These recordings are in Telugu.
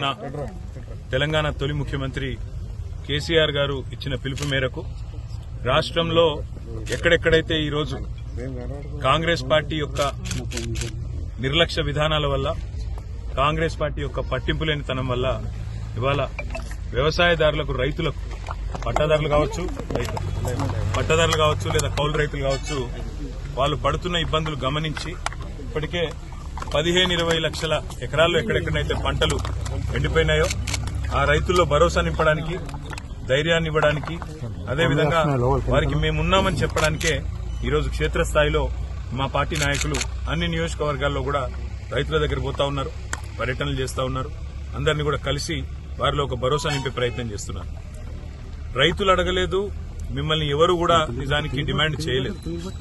తెలంగాణ తొలి ముఖ్యమంత్రి కేసీఆర్ గారు ఇచ్చిన పిలుపు మేరకు రాష్ట్రంలో ఎక్కడెక్కడైతే ఈరోజు కాంగ్రెస్ పార్టీ యొక్క నిర్లక్ష్య విధానాల వల్ల, కాంగ్రెస్ పార్టీ యొక్క పట్టింపు లేనితనం వల్ల ఇవాళ వ్యవసాయదారులకు, రైతులకు, పట్టాదారులు కావచ్చు లేదా కౌలు రైతులు కావచ్చు, వాళ్ళు పడుతున్న ఇబ్బందులు గమనించి ఇప్పటికే 15-20 లక్షల ఎకరాల్లో ఎక్కడెక్కడైతే పంటలు ఎండిపోయినాయో ఆ రైతుల్లో భరోసా నింపడానికి, ధైర్యాన్ని ఇవ్వడానికి, అదేవిధంగా వారికి మేమున్నామని చెప్పడానికే ఈరోజు క్షేత్రస్థాయిలో మా పార్టీ నాయకులు అన్ని నియోజకవర్గాల్లో కూడా రైతుల దగ్గర పోతా ఉన్నారు, పర్యటనలు చేస్తా ఉన్నారు. అందరినీ కూడా కలిసి వారిలో ఒక భరోసా నింపే ప్రయత్నం చేస్తున్నారు. రైతులు అడగలేదు, మిమ్మల్ని ఎవరు కూడా నిజానికి డిమాండ్ చేయలేదు.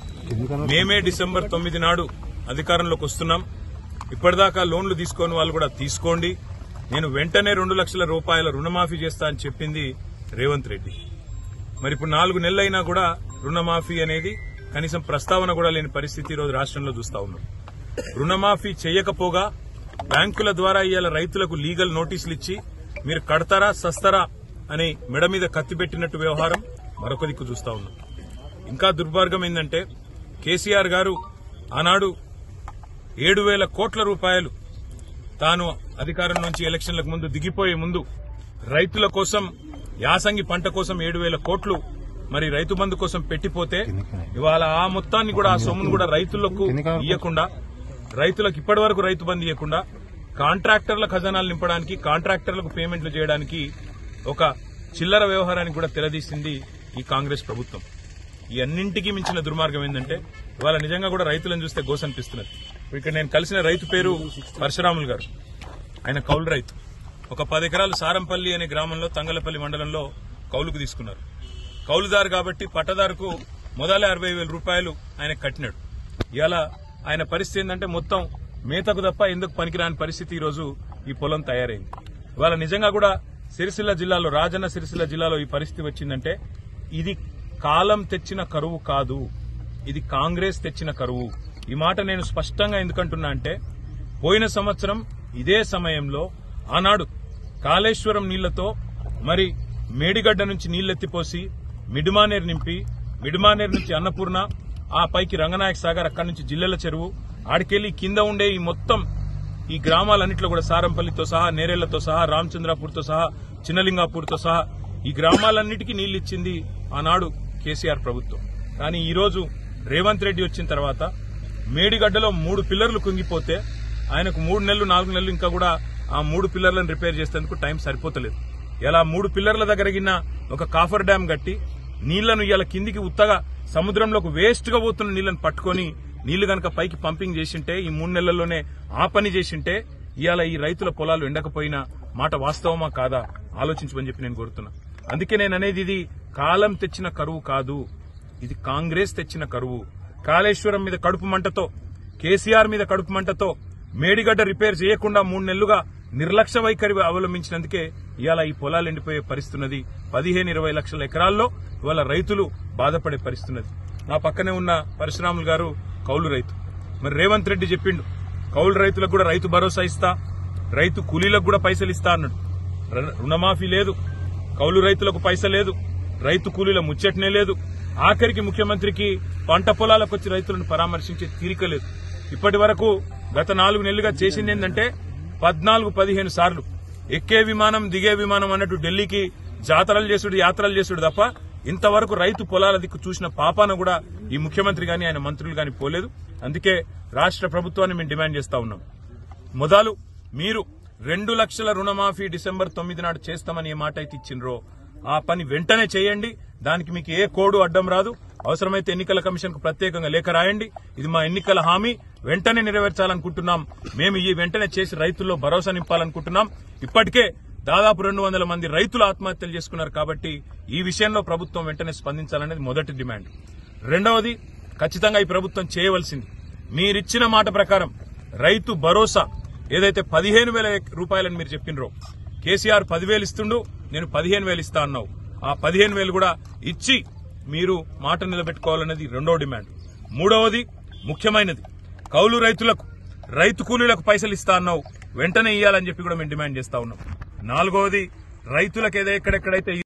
మేమే డిసెంబర్ 9 నాడు అధికారంలోకి వస్తున్నాం. ఇప్పటిదాకా లోన్లు తీసుకోని వాళ్ళు కూడా తీసుకోండి, నేను వెంటనే 2 లక్షల రూపాయల రుణమాఫీ చేస్తా అని చెప్పింది రేవంత్ రెడ్డి. మరి ఇప్పుడు 4 నెలలైనా కూడా రుణమాఫీ అనేది కనీసం ప్రస్తావన కూడా లేని పరిస్థితి ఈరోజు రాష్ట్రంలో చూస్తా ఉన్నాం. రుణమాఫీ చేయకపోగా బ్యాంకుల ద్వారా ఇవాళ రైతులకు లీగల్ నోటీసులు ఇచ్చి మీరు కడతారా సస్తారా అని మెడ మీద కత్తి పెట్టినట్టు వ్యవహారం మరొక దిక్కు చూస్తా ఉన్నాం. ఇంకా దుర్మార్గం ఏంటంటే కేసీఆర్ గారు ఆనాడు 7,000 కోట్ల రూపాయలు తాను అధికారం నుంచి ఎలక్షన్లకు ముందు దిగిపోయే ముందు రైతుల కోసం, యాసంగి పంట కోసం 7,000 కోట్లు మరి రైతు బంధు కోసం పెట్టిపోతే ఇవాళ ఆ మొత్తాన్ని కూడా, ఆ సొమ్మును కూడా రైతులకు ఇవ్వకుండా, రైతులకు ఇప్పటి వరకు రైతు బంధు ఇవ్వకుండా కాంట్రాక్టర్ల ఖజానాలు నింపడానికి, కాంట్రాక్టర్లకు పేమెంట్లు చేయడానికి ఒక చిల్లర వ్యవహారానికి కూడా తెరదీసింది ఈ కాంగ్రెస్ ప్రభుత్వం. ఈ అన్నింటికీ మించిన దుర్మార్గం ఏంటంటే ఇవాళ నిజంగా కూడా రైతులను చూస్తే గోసనిపిస్తున్నది. ఇక్కడ నేను కలిసిన రైతు పేరు పరశురాములు గారు. ఆయన కౌలు రైతు. ఒక 10 ఎకరాలు సారంపల్లి అనే గ్రామంలో, తంగలపల్లి మండలంలో కౌలుకు తీసుకున్నారు. కౌలుదారు కాబట్టి పట్టదారుకు మొదలే 60,000 రూపాయలు ఆయన కట్టినాడు. ఇవాళ ఆయన పరిస్థితి ఏంటంటే మొత్తం మేతకు తప్ప ఎందుకు పనికిరాని పరిస్థితి ఈరోజు ఈ పొలం తయారైంది. ఇవాళ నిజంగా కూడా సిరిసిల్ల జిల్లాలో, రాజన్న సిరిసిల్ల జిల్లాలో ఈ పరిస్థితి వచ్చిందంటే ఇది కాలం తెచ్చిన కరువు కాదు, ఇది కాంగ్రెస్ తెచ్చిన కరువు. ఈ మాట నేను స్పష్టంగా ఎందుకంటున్నా అంటే పోయిన సంవత్సరం ఇదే సమయంలో ఆనాడు కాళేశ్వరం నీళ్లతో మరి మేడిగడ్డ నుంచి నీళ్లెత్తిపోసి మిడిమానేరు నింపి, మిడిమానేరు నుంచి అన్నపూర్ణ, ఆ పైకి రంగనాయక సాగర్, అక్కడి నుంచి జిల్లెల చెరువు, ఆడికెళ్లి కింద ఉండే ఈ మొత్తం ఈ గ్రామాలన్నింటిలో కూడా సారంపల్లితో సహా, నేరేళ్లతో సహా, రామచంద్రాపూర్తో సహా, చిన్నలింగాపూర్తో సహా ఈ గ్రామాలన్నిటికీ నీళ్లిచ్చింది ఆనాడు కేసీఆర్ ప్రభుత్వం. కానీ ఈ రోజు రేవంత్ రెడ్డి వచ్చిన తర్వాత మేడిగడ్డలో 3 పిల్లర్లు కుంగిపోతే ఆయనకు 3 నెలలు 4 నెలలు ఇంకా కూడా ఆ 3 పిల్లర్లను రిపేర్ చేసేందుకు టైం సరిపోతలేదు. ఇలా 3 పిల్లర్ల దగ్గర గిన్న ఒక కాఫర్ డ్యాం కట్టి నీళ్లను ఇలా కిందికి ఉత్తగా సముద్రంలోకి వేస్ట్ గా పోతున్న నీళ్లను పట్టుకుని నీళ్లు గనక పైకి పంపింగ్ చేసింటే, ఈ 3 నెలల్లోనే ఆ పని చేసింటే ఇవాళ ఈ రైతుల పొలాలు ఎండకపోయిన మాట వాస్తవమా కాదా ఆలోచించమని చెప్పి నేను కోరుతున్నా. అందుకే నేను అనేది ఇది కాలం తెచ్చిన కరువు కాదు, ఇది కాంగ్రెస్ తెచ్చిన కరువు. కాళేశ్వరం మీద కడుపు మంటతో, కేసీఆర్ మీద కడుపు మంటతో మేడిగడ్డ రిపేర్ చేయకుండా 3 నెలలుగా నిర్లక్ష్య వైఖరి అవలంబించినందుకే ఇవాళ ఈ పొలాలు ఎండిపోయే పరిస్థితున్నది. 15-20 లక్షల ఎకరాల్లో ఇవాళ రైతులు బాధపడే పరిస్థితున్నది. నా పక్కనే ఉన్న పరశురాములు గారు కౌలు రైతు. మరి రేవంత్ రెడ్డి చెప్పిండు కౌలు రైతులకు కూడా రైతు భరోసా ఇస్తా, రైతు కూలీలకు కూడా పైసలు ఇస్తా అన్నాడు. రుణమాఫీ లేదు, కౌలు రైతులకు పైసలు లేదు, రైతు కూలీల ముచ్చటనే లేదు. ఆఖరికి ముఖ్యమంత్రికి పంట పొలాలకు వచ్చి రైతులను పరామర్శించే తీరిక లేదు. ఇప్పటి వరకు గత 4 నెలలుగా చేసింది ఏంటంటే 14-15 సార్లు ఎక్కే విమానం, దిగే విమానం అన్నట్టు ఢిల్లీకి జాతరలు చేసుడు, యాత్రలు చేసుడు తప్ప ఇంతవరకు రైతు పొలాల దిక్కు చూసిన పాపాన కూడా ఈ ముఖ్యమంత్రి గాని ఆయన మంత్రులు గాని పోలేదు. అందుకే రాష్ట్ర ప్రభుత్వాన్ని మేము డిమాండ్ చేస్తా ఉన్నాం. మొదలు మీరు 2 లక్షల రుణమాఫీ డిసెంబర్ 9 నాడు చేస్తామని ఏ మాట అయితే ఇచ్చిండ్రో ఆ పని వెంటనే చేయండి. దానికి మీకు ఏ కోడు అడ్డం రాదు. అవసరమైతే ఎన్నికల కమిషన్ కు ప్రత్యేకంగా లేఖ రాయండి. ఇది మా ఎన్నికల హామీ, వెంటనే నెరవేర్చాలనుకుంటున్నాం. మేము ఈ వెంటనే చేసి రైతుల్లో భరోసా నింపాలనుకుంటున్నాం. ఇప్పటికే దాదాపు 200 మంది రైతులు ఆత్మహత్యలు చేసుకున్నారు. కాబట్టి ఈ విషయంలో ప్రభుత్వం వెంటనే స్పందించాలనేది మొదటి డిమాండ్. రెండవది, ఖచ్చితంగా ఈ ప్రభుత్వం చేయవలసింది మీరిచ్చిన మాట ప్రకారం రైతు భరోసా ఏదైతే 15,000 రూపాయలని మీరు చెప్పినరో, కేసీఆర్ 10,000 ఇస్తుండు, నేను 15,000 ఇస్తా అన్నావు. ఆ 15,000 కూడా ఇచ్చి మీరు మాట నిలబెట్టుకోవాలనేది రెండో డిమాండ్. మూడవది ముఖ్యమైనది, కౌలు రైతులకు, రైతు కూలీలకు పైసలు ఇస్తా అన్నావు. వెంటనే ఇవ్వాలని చెప్పి కూడా మేము డిమాండ్ చేస్తా ఉన్నాం. నాలుగోది రైతులకు ఎక్కడెక్కడైతే